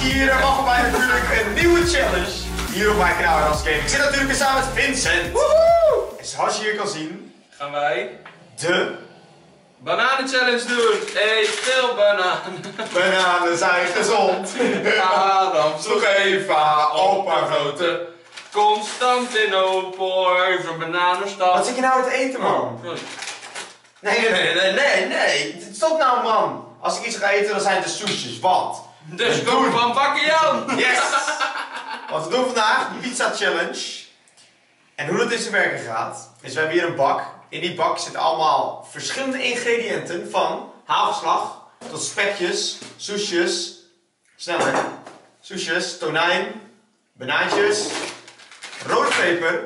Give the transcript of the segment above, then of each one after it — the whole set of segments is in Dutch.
hier en welkom bij natuurlijk een nieuwe challenge hier op mijn kanaal Ras Gaming. Ik zit natuurlijk weer samen met Vincent. Woehoe! En zoals je hier kan zien, gaan wij de bananen-challenge doen. Eet veel bananen. bananen zijn gezond. Adam sloeg Eva op haar grote Constantinopel. Heeft een bananenstad. Wat zit je nou te eten, man? Oh, sorry. Nee. Stop nou, man. Als ik iets ga eten, dan zijn het de sushis. Wat? Dus kom van Bakker Jan. Yes! Wat we doen vandaag, de pizza challenge. En hoe dat in zijn werken gaat, is we hebben hier een bak. In die bak zitten allemaal verschillende ingrediënten van hagelslag tot spekjes, soesjes, sneller, soesjes, tonijn, banaantjes, rode peper,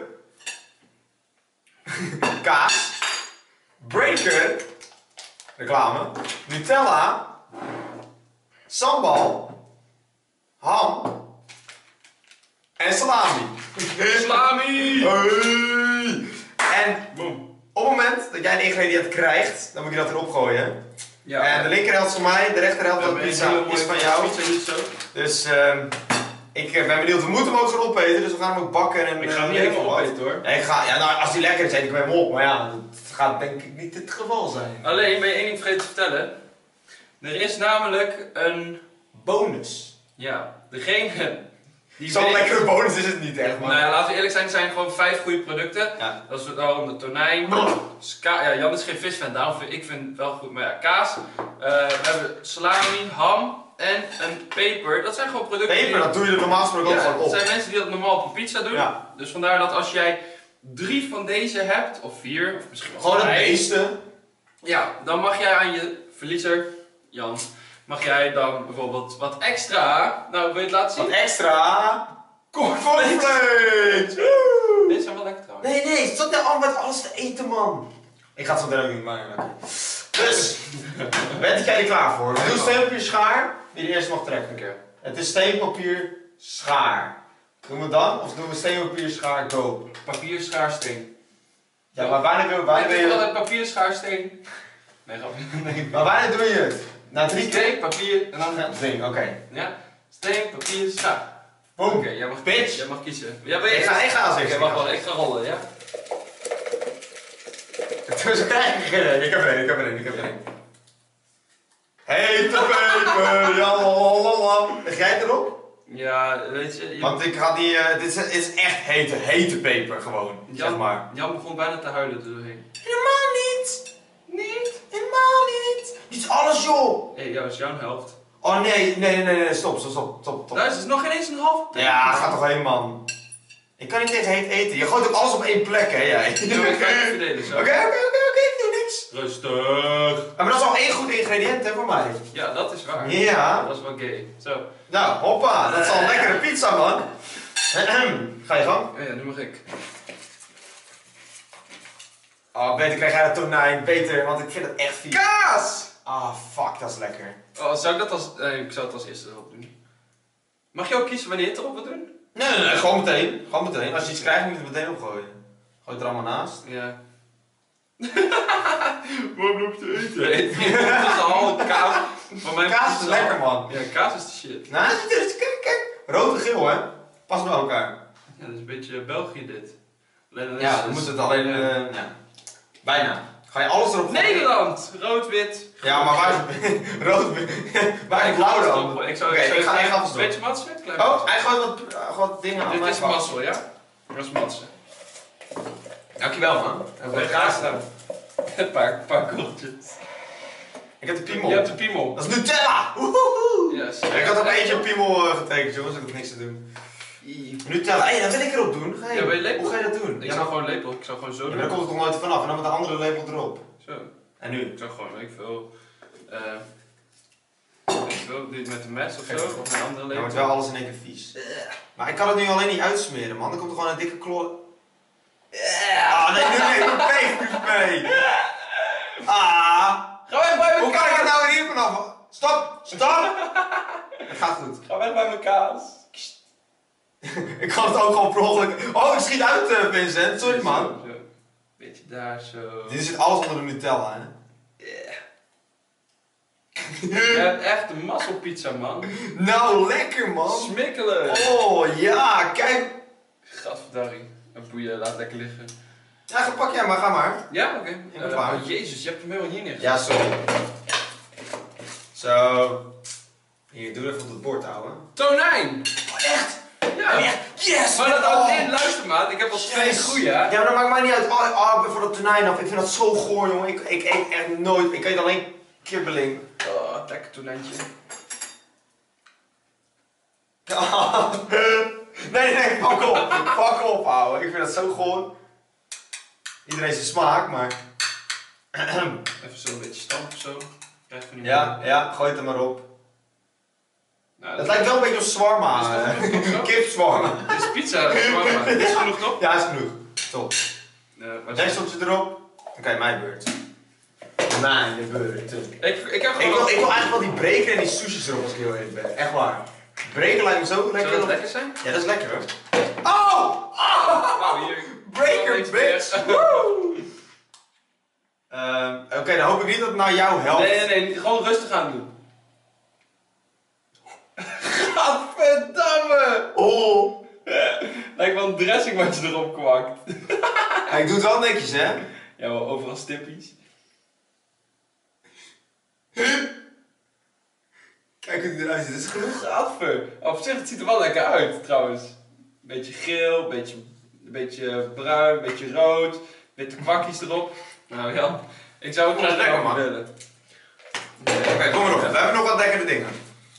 kaas, breaker, reclame, Nutella, sambal, ham en salami. Salami! Hey. En Boom. op het moment dat jij een ingrediënt krijgt, dan moet je dat erop gooien. Ja. En de linkerhelft van mij, de rechterhelft van de pizza is van jou. Dus ik ben benieuwd, we moeten hem ook gaan opeten, dus we gaan hem ook bakken. En, Ik ga hem niet helemaal opeten hoor. Nee, nou, als die lekker is, eet ik hem helemaal op. Maar ja, dat gaat denk ik niet het geval zijn. Alleen ben je één ding vergeten te vertellen. Er is namelijk een... Bonus. Ja, degene die Zo'n weet- lekkere bonus is het niet echt, man. Nou ja, laten we eerlijk zijn, het zijn gewoon 5 goede producten. Ja. Dat is daarom de tonijn. Ja, Jan is geen visfan, daarom vind ik het wel goed. Maar ja, kaas. We hebben salami, ham en een peper. Dat zijn gewoon producten. Peper, dat doe je er normaal gesproken ook Ja, gewoon het op. zijn mensen die dat normaal op een pizza doen. Ja. Dus vandaar dat als jij 3 van deze hebt, of 4, of misschien wel Gewoon het 5, meeste. ja, dan mag jij aan je verliezer, Jan, mag jij dan bijvoorbeeld wat extra, nou wil je het laten zien? Wat extra. Cornflakes! Deze zijn wel lekker trouwens. Nee, stop nou al met alles te eten, man. Ik ga het zo meteen ook niet maken. Dus, bent jij er klaar voor? We doen steenpapier schaar, die de eerste mag trekken. Oké. Het is steenpapier schaar. Doen we het dan? Of doen we steenpapier schaar go? Papier, schaarsteen. Ja, maar wanneer wil Ik doe je... altijd papier, schaarsteen. Nee, grapje. Nee. Maar wanneer doe je het? Na 3 keer? Steen, papier en dan... Ja, ding, oké. Ja, steen, papier, schaar. Boom. Oké, jij mag Bitch. Jij mag kiezen. Ja, ben je Ik ga als Oké, ik. wacht wel, ik ga rollen, ja? Dus krijg ik er één. Ik heb er één. Hete peper, jalalala. Leg jij het erop? Ja, weet je... Want ik ga die, dit is echt hete peper gewoon, zeg maar. Jan begon bijna te huilen er doorheen. Helemaal niet! Helemaal niet! Niet alles, joh! Hé, jou is jouw helft. Oh nee, stop. Luister, het is nog geen eens een half. Ja, ga toch heen, man. Ik kan niet tegen heet eten. Je gooit ook alles op één plek, hè, jij? Ja, maar ik ga het verdelen zo. Oké, ik doe niks. Rustig. Maar dat is al één goed ingrediënt, hè, voor mij. Ja, dat is waar. Ja. Dat is wel gay. Zo. Nou, hoppa, dat is al een lekkere pizza, man. Ga je gang. Oh ja, nu mag ik. Oh, beter krijg jij dat tonijn. Beter, want ik vind het echt vies. Kaas! Ah, fuck, dat is lekker. Oh, zou ik dat als... Nee, ik zou het als eerste erop doen. Mag je ook kiezen wanneer je het erop wilt doen? Nee, gewoon meteen. Als je iets krijgt, moet je het meteen opgooien. Gooi het er allemaal naast. Ja. Wat loop je te eten? Nee, het is al kaas. Van mijn Kaas is lekker, man. Ja, kaas is de shit. Nou, kijk. Rood en geel, hè. Pas bij elkaar. Ja, dat is een beetje België dit. Alleen dan is Ja, dan moet het alleen... ja. Bijna. Ga je alles erop gooien? Nederland! Rood-wit. Ja, maar waar is rood? Waar is blauw dan? Ik zou Oké, ik ga vast doen. Beetje matsen? Klein Oh, matsen. hij gooit wat dingen aan Dit mij is vast. mazzel, ja? Dat is matsen. Dankjewel, man. Oké, graag gedaan. Een paar korreltjes. Ik heb de piemel. Je hebt de piemel. Dat is Nutella! Woehoe! Yes. Ik had ook eentje op piemel getekend, jongens. Ik heb niks te doen. Nutella, hé, dat wil ik erop doen. Ja, wil je lepel? Hoe ga je dat doen? Ik zou gewoon lepel, ik zou gewoon zo Ja, doen. maar dan komt het toch nooit vanaf en dan met de andere lepel erop. Zo. En nu? Ik zou gewoon, weet ik veel. Doe je het met een mes of zo? Of met een andere Dan lepel? wordt wel alles in één keer vies. Maar ik kan het nu alleen niet uitsmeren, man. Dan komt er gewoon een dikke klor. Ah, nee, doe mee. Ah. Ga weg bij Hoe mijn kan ik het kaas! nou hier vanaf? Stop! Het gaat goed. Ga weg bij mijn kaas! Ik kan het ook gewoon per ongeluk. Oh, ik schiet uit, Vincent. Sorry, man. Zo. Beetje daar zo. Dit zit alles onder de Nutella, hè? Je hebt echt een mazzelpizza, man. Nou, lekker man. Smikkelen. Oh ja, kijk. Gadverdarring. Een boeien, laat lekker liggen. Ja, pak jij maar, ga maar. Ja, oké. Okay. Oh jezus, je hebt hem helemaal hier neergezet. Ja, sorry. Zo. Hier, doe even op het bord, ouwe. Tonijn! Oh, echt? Ja. Yes! Maar dat ook in, luister maat, ik heb al twee goeie, hè? Ja, maar dat maakt mij niet uit. Oh, ik ben voor dat tonijn af. Ik vind dat zo goor, jongen. Ik eet echt nooit. Ik eet alleen kibbeling. Oh, lekker tonijntje. Nee, pak op. Pak op, ouwe. Ik vind dat zo goor. Iedereen zijn smaak, maar... Even zo een beetje stamp of zo. Ja, gooi het er maar op. Nou, Het lijkt wel een beetje op shawarma. Kip shawarma. Dit is pizza, dit is genoeg toch? Ja, is genoeg. Top. Dekseltje erop. Oké, mijn beurt. Mijn beurt. Ik heb Ik gewoon... wil eigenlijk wel die breker en die sushis erop als ik heel eerlijk ben. Echt waar. Breker lijkt me zo lekker. Zou dat lekker zijn? Ja, dat is lekker hoor. Oh! Nou, hier. Breaker, bitch! Oké, dan hoop ik niet dat het nou jou helpt. Nee, gewoon rustig aan doen. Gadverdamme! Oh! Lijkt wel een dressing wat je erop kwakt. Ja, ik doe het wel netjes, hè? Ja, wel overal stippies. Kijk hoe die eruit ziet. Dat is genoeg. Gadver. Op zich, het ziet er wel lekker uit, trouwens. Beetje geel, beetje bruin, beetje rood. Witte kwakjes erop. Nou Jan, ik zou ook Dat is nog lekker, man. willen. Oké, kom maar op. We hebben nog wat lekkere dingen.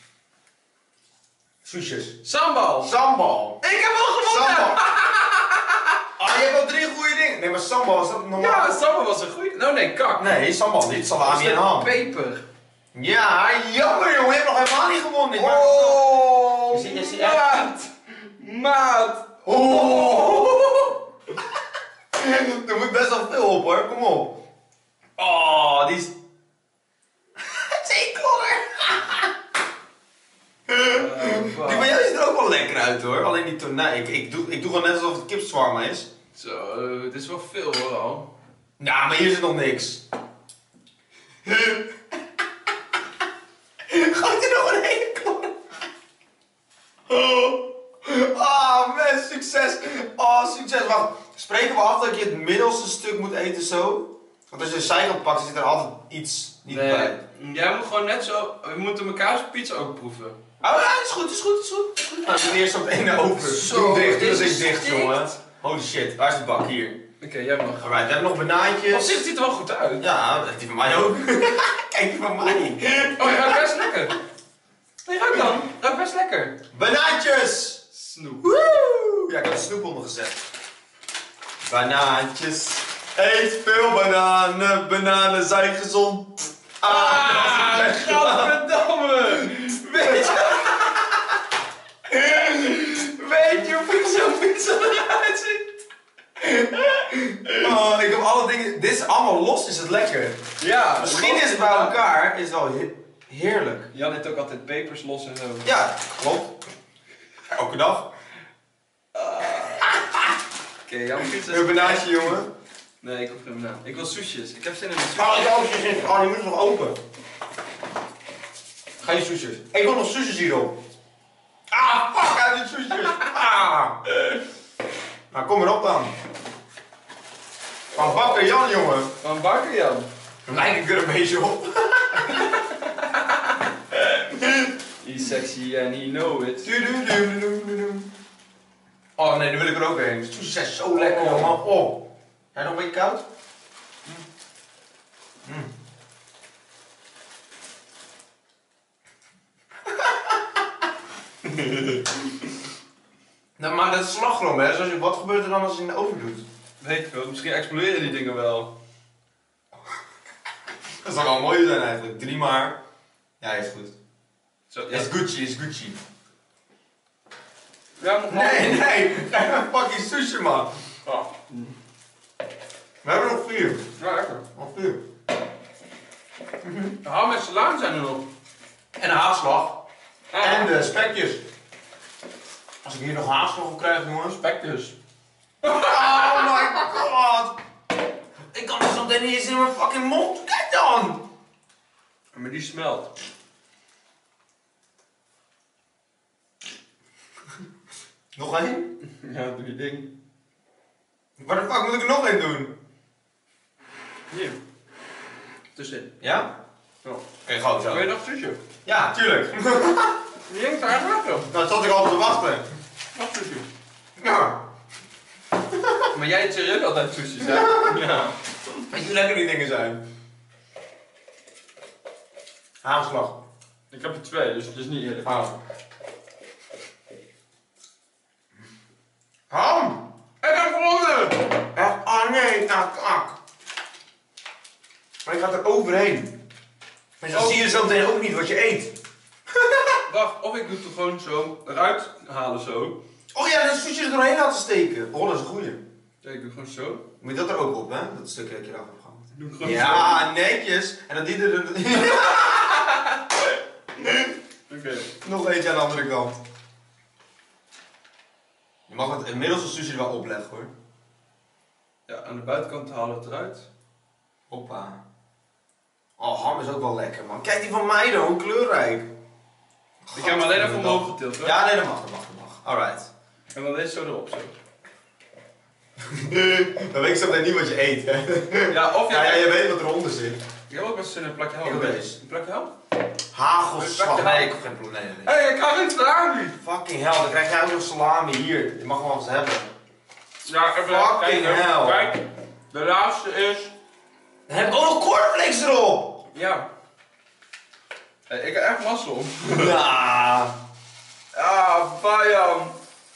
Soesjes. Sambal! Sambal. Ik heb al gewonnen! Sambal. Ah, je hebt wel 3 goede dingen. Nee, maar sambal is dat normaal? Ja, sambal was een goeie. Nou nee, kak. Nee, sambal niet. Salami en ham. Peper. Ja, jammer jongen. Je hebt nog helemaal niet gewonnen. Oh, Je ziet maat! Maat! Oh. Er moet best wel veel op hoor. Kom op. Oh, die is... Zeeklodder. Die van jou ziet er ook wel lekker uit hoor. Alleen die tonijn. Ik doe gewoon net alsof het kipswarma is. Zo, dit is wel veel hoor al. Nou, maar hier zit nog niks. Gooit er nog een hele klok. Ah, man, succes. Oh, succes. Wacht, spreken we af dat je het middelste stuk moet eten zo? Want als je een zijkant pakt, zit er altijd iets niet bij. Jij moet gewoon net zo, we moeten mekaars pizza ook proeven. Oh ja, is goed. Nou, ik doe eerst op de ene open. Zo, Doe dicht, dit doe is dicht, stikt. jongen. Holy shit, waar is de bak? Hier. Oké, jij mag. Alright, we hebben nog Op banaantjes. zich ziet het er wel goed uit. Ja, die van mij ook. Kijk, die van mij. Oh, je ruikt best lekker. Nee, ruik dan. Ruikt best lekker. Banaantjes! Snoep. Woe! Ja, ik heb de snoep onder gezet. Banaantjes. Eet veel bananen. Bananen zijn gezond. Gadverdamme! Weet je hoe zo'n pizza eruit ziet? Oh, ik heb alle dingen. Dit is allemaal los, is het lekker. Ja, Misschien is het bij elkaar is wel heerlijk. Jan heeft ook altijd pepers los en zo. Ja, klopt. Elke dag. Oké, Jan pizza. Een banaantje, jongen. Nee, ik hoef geen banaan. Ik wil soesjes. Ik heb zin in een Oh, soesje. die oudjes in. Oh, die moeten nog open. Ga je soesjes. Ik wil nog soesjes hierop. Ah, fuck uit die soesjes. Ah. Nou, kom erop dan. Van Bakker Jan, jongen. Van bakken, Jan. Lijk ik er een beetje op. He's sexy and he know it. Oh nee, nu wil ik er ook heen. De soesjes zijn zo lekker, jongen. Oh. Jij nog een beetje koud? Nou, maar dat is slagroom, hè. Dus als je, wat gebeurt er dan als je in de oven doet? Weet ik wel, misschien exploderen die dingen wel. Dat zou wel mooi zijn eigenlijk. 3 maar. Ja, is goed. Zo, Is Gucci, is Gucci. Ja, nog Nee, ga pak je sushi, man. Oh. We hebben nog 4. Ja, lekker. Nog 4. De ham en salami zijn er nog. En een haagslag. Ah. En de spekjes. Als ik hier nog haagslag op krijg, jongens. Spekjes. Oh my god. Ik kan het zo meteen niet eens in mijn fucking mond. Kijk dan. Maar die smelt. Nog één? Ja, doe je ding. Waar de fuck moet ik er nog één doen? Hier. Tussenin. Ja? Ja. Oké, gewoon zo. Wil je nog sushi? Ja, tuurlijk. Je denkt daar aan wachten. Nou, zat ik al te wachten. Nog sushi. Ja. Maar jij eet serieus altijd sushi, hè? Ja. Weet je hoe lekker die dingen zijn? Hagelslag. Ik heb er 2, dus het is niet eerlijk. Ham! Ik heb gewonnen! Echt? Oh nee, nou kak. Maar ik ga er overheen. En dan zie je zo meteen ook niet wat je eet. Wacht, of ik doe het er gewoon zo eruit halen zo. Oh ja, dat sushi er doorheen laten steken. Oh, dat is een goeie. Ja, ik doe gewoon zo. Moet je dat er ook op, hè? Dat stukje dat je eraf hebt gehad. Ik doe gewoon Ja, netjes. En dan die er... Oké. Nog eentje aan de andere kant. Je mag het middelste sushi er wel opleggen, hoor. Ja, aan de buitenkant halen we het eruit. Hoppa. Oh, ham is ook wel lekker, man. Kijk die van mij dan, hoe kleurrijk. Ik heb hem alleen even omhoog getild, hoor. Ja, nee, dat mag, dat mag, dat mag. Alright. En dan deze zo erop, zo. Dan weet ik zo meteen niet wat je eet, hè. Ja, of Ja, jij... je weet wat eronder zit. Ik heb ook best zin in een plakje ham. Ik ook deze. Een plakje ham? Hagelslag. Nee, ik heb geen probleem. Nee, nee. Hé, ik ga geen salami! Fucking hell, dan krijg jij ook nog salami hier. Je mag wel eens hebben. Ja, even Fucking kijken. hell. Kijk, de laatste is... Dan heb ik ook nog cornflakes erop. Ja. Ik heb echt mazzel. Ja. Ah, Bayam.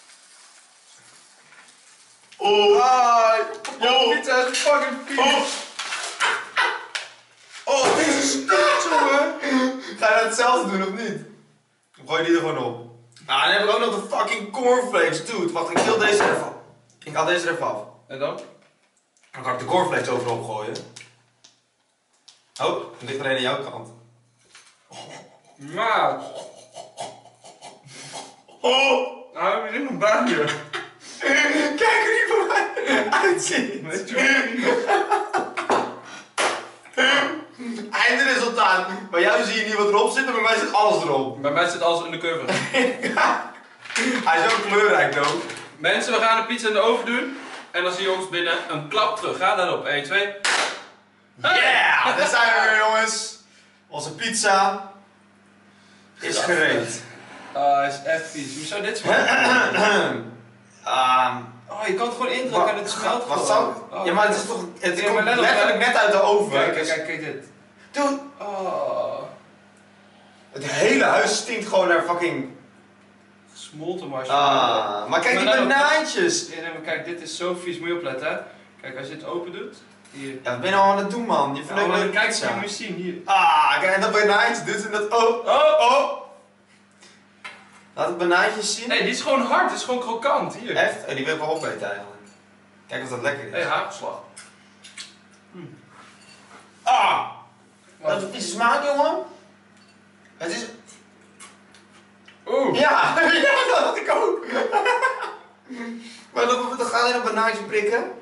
Oh. Jouw pizza is fucking vies. Oh, deze is stuk, jongen. Ga je dat hetzelfde doen of niet? Of gooi je die er gewoon op? Ah, dan heb ik ook nog de fucking cornflakes, dude. Wacht, ik til deze er even af. Ik haal deze er even af. En dan? Dan kan ik de cornflakes overop gooien. Oh, het ligt er een aan jouw kant. Maat. Oh, Nou heb je dit nog bij je. kijk hoe die van mij uitziet. Weet je Eindresultaat. Bij jou zie je niet wat erop zit, maar bij mij zit alles erop. Bij mij zit alles in de curve. Hij is ook kleurrijk, though. Mensen, we gaan de pizza in de oven doen. En dan zie je ons binnen een klap terug. Ga daarop. 1, 2. Yeah, daar zijn we weer, jongens. Onze pizza is gereed. Ah, hij is echt vies. Hoe zou dit smaken? Oh, je kan het gewoon indrukken en het smelt Wat gewoon. zou... Oh, Ja, maar het is toch... Het Ja, komt maar let op, letterlijk net uit de oven. Kijk, Dus- kijk, kijk dit. Dude, Oh. het hele huis stinkt gewoon naar fucking... Gesmolten marshmallow. Maar kijk die Maar let op. banaantjes. Ja, nee, maar kijk, dit is zo vies. Moet je opletten, hè. Kijk, als je het open doet. Hier. Ja, wat ben je nou aan het doen, man? Je verneukt mijn Kijk, pizza. je moet zien, hier. Kijk, en dat banaantje, dit en dat... Oh. Laat het banaantjes zien. Nee, die is gewoon hard. Die is gewoon krokant. Hier. Echt? Oh, die wil ik wel opeten eigenlijk. Kijk of dat lekker is. Hé, hagelslag. Dat is smaak, jongen. Het is... Oeh. Ja, ja, dat had ik ook. Maar dan ga je een banaantje prikken.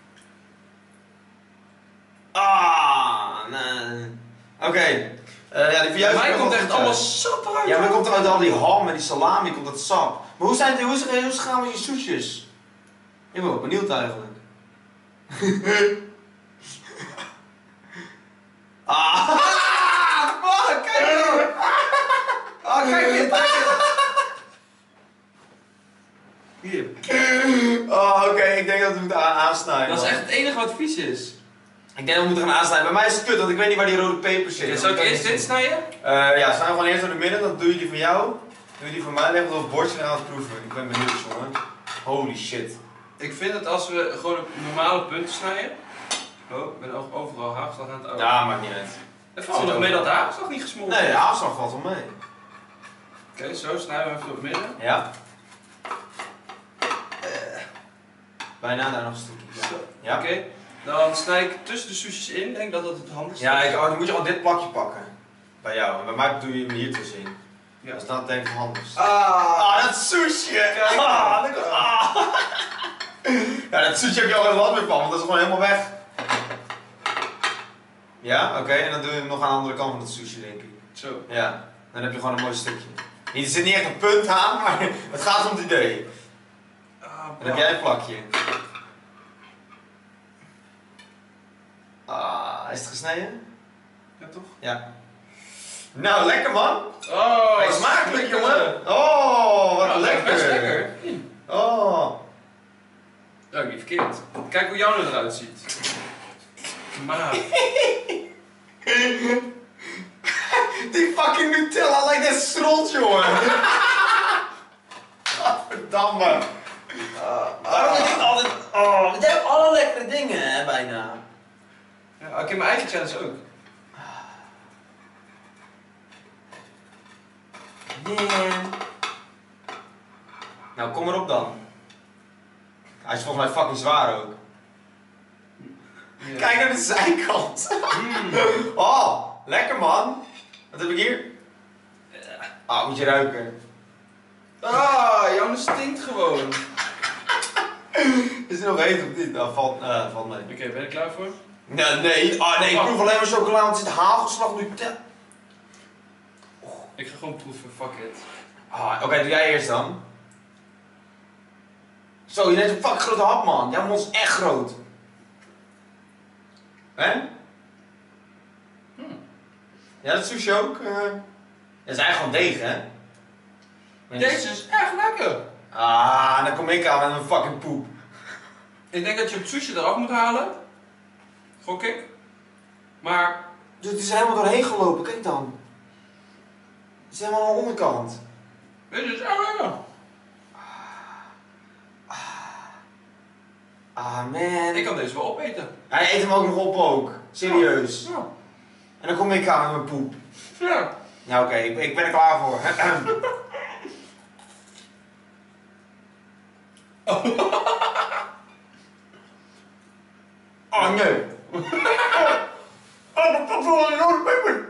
Nee. Oké. Ja, die van jou Bij mij is komt nog echt wel allemaal goed, sap uit. ja, maar dan komt er uit al die ham en die salami, komt dat sap. Maar hoe is het gaan met je soesjes? Ik ben wel benieuwd eigenlijk. Fuck, kijk nou. Kijk dit. Hier. Oké, ik denk dat we moeten aansnijden. Dat is man. echt het enige wat vies is. Ik denk dat we moeten gaan aansnijden. Bij mij is het kut, want ik weet niet waar die rode peper zit. Okay, zou ik eerst dit snijden? Ja, snij gewoon eerst door de midden, dan doe je die van jou. Doe je die van mij, leg het op het bordje en gaan we het proeven. Ik ben benieuwd, jongen. Holy shit. Ik vind dat als we gewoon op normale punten snijden. Oh, ik ben ook overal hagelslag aan het open. Ja, maakt niet uit. En valt nog mee dat de hagelslag niet gesmolten Nee, is. de afslag valt wel mee. Oké, zo snijden we even door het midden. Ja. Bijna daar nog een stukje. Zo. Ja. Oké, dan snij ik tussen de sushis in. Ik denk dat dat het handigste Ja, is. dan moet je al dit plakje pakken. Bij jou. En bij mij doe je hem hier tussenin. Ja. Dat is dan denk ik handig. Dat sushi! Kijk. Ja, dat sushi heb je al geen last meer van, want dat is gewoon helemaal weg. Ja, oké. En dan doe je hem nog aan de andere kant van het sushi, denk ik. Zo. Ja, dan heb je gewoon een mooi stukje. Er zit niet echt een punt aan, maar het gaat om het idee. Dan heb jij een plakje. Is het gesneden? Ja, toch? Ja. Nou, lekker man. Oh, Hij is smakelijk, jongen. Oh, wat lekker. Best lekker. Oh. Ja, niet verkeerd. Kijk hoe jouw eruit ziet. Maar. Die fucking Nutella lijkt net stront, jongen. Godverdamme. Waarom heb ik altijd... Oh, we hebben alle lekkere dingen, hè, bijna. Ja, ik heb mijn eigen challenge ook. Man. Nou, kom erop dan. Hij is volgens mij fucking zwaar ook. Ja. Kijk naar de zijkant. Oh, lekker man. Wat heb ik hier? Moet je ruiken. Jouw stinkt gewoon. Is er nog eten of niet? Nou, valt mee. Oké, ben je er klaar voor? Nee, nee, ik proef alleen maar chocola, want er zit hagelslag Nutella. Ik ga gewoon proeven, fuck it. Oké, doe jij eerst dan. Zo, je neemt een fucking grote hap, man. Jouw mond is echt groot. En? Ja, dat sushi ook. Dat is eigenlijk gewoon deeg, hè? Deze is echt lekker. Dan kom ik aan met mijn fucking poep. Ik denk dat je het sushi eraf moet halen. Gok ik. Maar. Dus het is er helemaal doorheen gelopen, kijk dan. Het is helemaal aan de onderkant. Dit is echt lekker. Man. Ik kan deze wel opeten. Hij eet hem ook nog op ook. Serieus. Ja. En dan kom ik aan met mijn poep. Ja. Nou oké, ik ben er klaar voor. Oh nee. Wat voor een rode peper.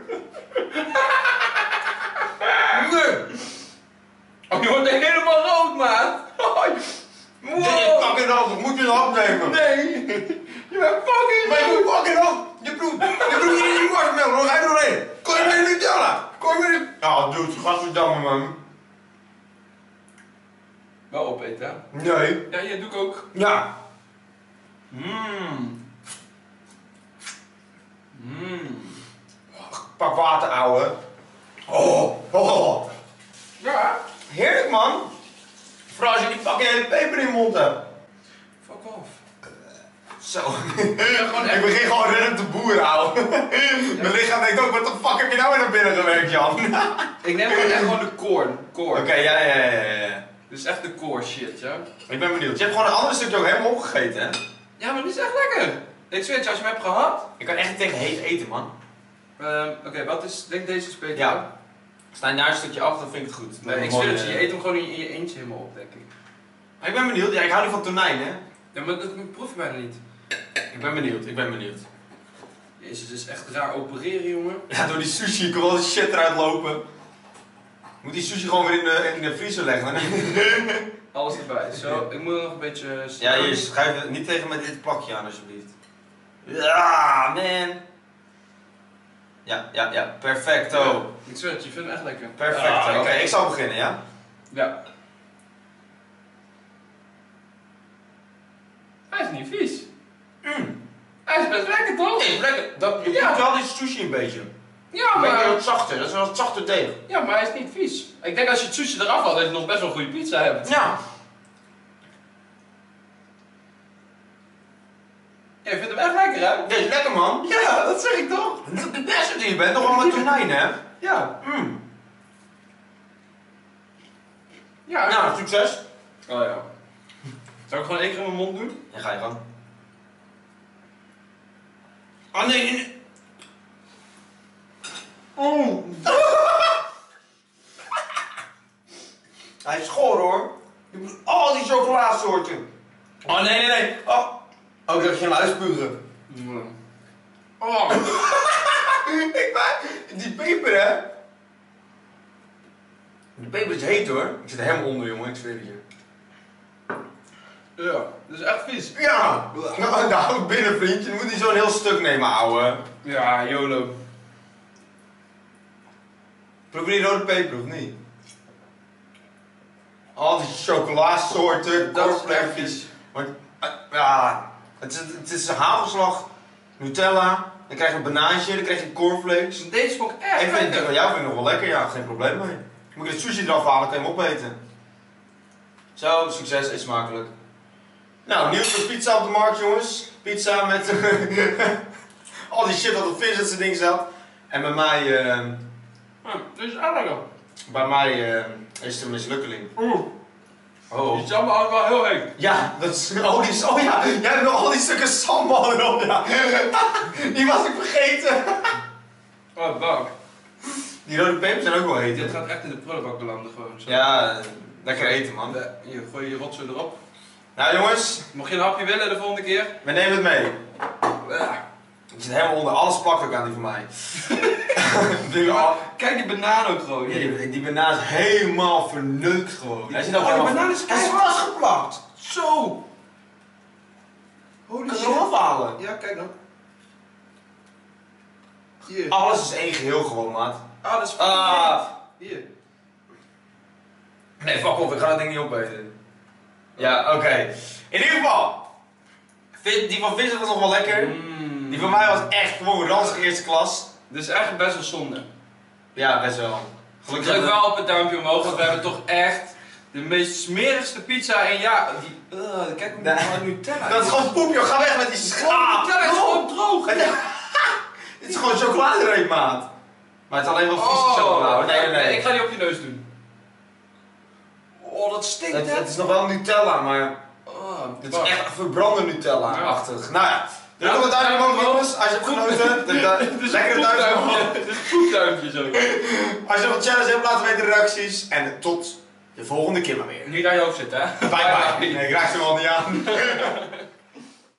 Nee. Je wordt helemaal rood, maat. Dit is fucking rood, moet je een hap nemen. Nee. Je bent fucking Maar je rood. moet fucking rood. Je bloed hier in die marshmallow, nog hij doorheen. Kom je met de Nutella. Kom je met de... Dude, gadverdamme man. Wel opeten, hè? Nee. Ja, hier doe ik ook. Ja. Pak water, ouwe. Oh. Ja. Heerlijk man. Vooral als je die fucking hele peper in je mond hebt. Fuck off. Zo. Ik begin gewoon rennen te boeren, ouwe. Mijn lichaam denkt ook, wat de fuck heb je nou weer naar binnen gewerkt, Jan? Ik neem gewoon echt gewoon de core. Oké, ja. Dus echt de core shit, ja? Ik ben benieuwd. Je hebt gewoon een ander stukje ook helemaal opgegeten, hè? Ja, maar dit is echt lekker. Ik zweer het je, als je hem hebt gehad. Ik kan echt niet tegen heet eten, man. Oké, wat is, denk deze is beter. Ja. Snij daar een stukje af, dan vind ik het goed. Nee, ik zweer het je, je eet hem gewoon in je eentje helemaal op, denk ik. Ik ben benieuwd. Ja, ik hou niet van tonijn, hè? Ja, maar dat proef je bijna niet. Ik ben benieuwd. Jezus, het is echt raar opereren, jongen. Ja, door die sushi, ik wil wel die shit eruit lopen. Moet die sushi gewoon weer in de vriezer leggen. Alles erbij. Zo, ik moet er nog een beetje... Ja, hier, schuif niet tegen met dit plakje aan, alsjeblieft. Ja, man. Ja, perfecto. Ik zweer het, je vindt hem echt lekker. Perfecto. Oké, ik zal beginnen, ja? Ja. Hij is niet vies. Hij is best lekker, toch? Nee, lekker. Je proeft wel die sushi een beetje. Ja, Een beetje maar... wat zachter, dat is wel wat zachter deeg. Ja, maar hij is niet vies. Ik denk als je het sushi eraf haalt, dat je nog best wel een goede pizza hebt. Ja. Jij vindt hem echt lekker, hè? Dit is lekker, man. Ja, dat zeg ik toch? Dat is de beste die je bent, nog wel met tonijn, hè? Ja. Ja. Nou, succes. Oh ja. Zou ik gewoon één keer in mijn mond doen? Ja, ga je gang. Oh nee. Hij is goor, hoor. Je moet al die chocoladesoorten. Oh nee. Oh, ik dacht je hem uitspugen. Oh. Die peper, hè? De peper is heet, hoor. Ik zit er helemaal onder, jongen. Ik zweer het je. Ja, dat is echt vies. Ja! Nou, hou het binnen, vriendje. Je moet niet zo'n heel stuk nemen, ouwe. Ja, YOLO. Proef je die rode peper, of niet? Al die chocolasoorten, Dat is echt cornflakes. vies. Maar, ja, het is een hagelslag, Nutella, dan krijg je een banaantje, dan krijg je cornflakes. Deze vond ik echt Ik vind lekker. het van jou vind ik nog wel lekker, ja, geen probleem mee. Moet je het sushi eraf halen, kan je hem opeten. Zo, succes, eet smakelijk. Nou, nieuw voor pizza op de markt, jongens. Pizza met al die shit wat op Vincent's ding zat. En bij mij, Dit is echt lekker. is het een mislukkeling. Die sambal is wel heel heet. Ja, dat is oh ja, jij hebt nog al die stukken sambal erop, ja. Die was ik vergeten. Oh, bak. Die rode pepers zijn ook wel heet. Dit gaat echt in de prullenbak belanden gewoon. Zo. Ja, lekker eten, man. Hier, gooi je rotzooi erop. Nou jongens, Mocht je een hapje willen de volgende keer? we nemen het mee. Ja. Ik zit helemaal onder, alles plakt ook aan die van mij. Kijk die banaan ook gewoon. Ja, die banaan is helemaal verneukt gewoon. Hij zit ook die helemaal banaan is hij is keihard. vastgeplakt. Zo! Holy Kan je shit. hem afhalen? Ja, kijk dan. Hier. Alles is één geheel gewoon, maat. Ah, dat is Hier. Nee, fuck off, ik ga dat ding niet opeten. Ja, oké. In ieder geval, die van Vincent was nog wel lekker. Die van mij was echt gewoon ranzig eerste klas. Dit is eigenlijk best wel zonde. Ja, best wel. Ik druk wel op het duimpje omhoog, want we hebben toch echt de meest smerigste pizza en ja, kijk hoe die Nutella. Dat is gewoon poep, joh. Ga weg met die schaap. Nutella is gewoon droog. Dit is gewoon chocoladereep, maat. Maar het is alleen wel vieze chocolade. Nee. Ik ga die op je neus doen. Oh, dat stinkt hè? Het is nog wel Nutella, maar Oh, dit is echt verbrande Nutella-achtig. Nou ja, druk Ja, op het duimpje omhoog, ja, jongens. Als je hebt genoten, lekker een duimpje omhoog. Dit is een poepduimpje zo. Als je nog een challenge hebt, laat weten in de reacties. En tot de volgende keer maar weer. Niet aan je hoofd zitten hè? Bye bye. Nee, ik raak ze wel niet aan.